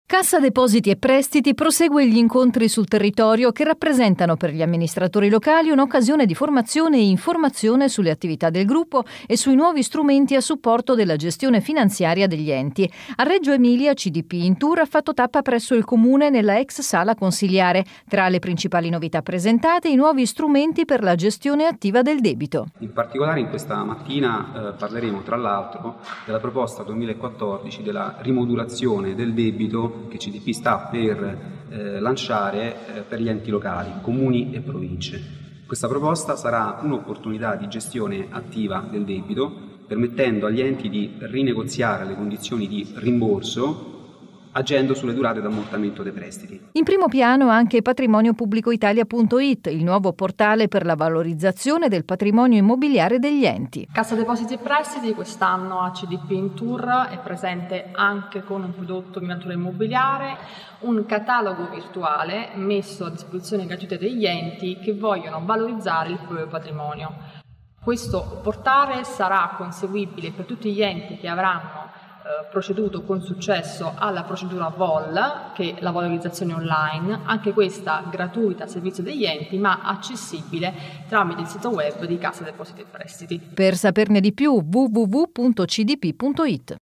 Cassa Depositi e Prestiti prosegue gli incontri sul territorio che rappresentano per gli amministratori locali un'occasione di formazione e informazione sulle attività del gruppo e sui nuovi strumenti a supporto della gestione finanziaria degli enti. A Reggio Emilia CDP in tour ha fatto tappa presso il comune nella ex sala consiliare. Tra le principali novità presentate i nuovi strumenti per la gestione attiva del debito. In particolare in questa mattina parleremo tra l'altro della proposta 2014 della rimodulazione del debito che CDP sta per lanciare per gli enti locali, comuni e province. Questa proposta sarà un'opportunità di gestione attiva del debito, permettendo agli enti di rinegoziare le condizioni di rimborso agendo sulle durate d'ammortamento dei prestiti. In primo piano anche patrimoniopubblicoitalia.it, il nuovo portale per la valorizzazione del patrimonio immobiliare degli enti. Cassa Depositi e Prestiti quest'anno a CDP in tour è presente anche con un prodotto di natura immobiliare, un catalogo virtuale messo a disposizione gratuita degli enti che vogliono valorizzare il proprio patrimonio. Questo portale sarà conseguibile per tutti gli enti che avranno proceduto con successo alla procedura VOL, che è la valorizzazione online, anche questa gratuita a servizio degli enti ma accessibile tramite il sito web di Cassa Depositi e Prestiti. Per saperne di più www.cdp.it.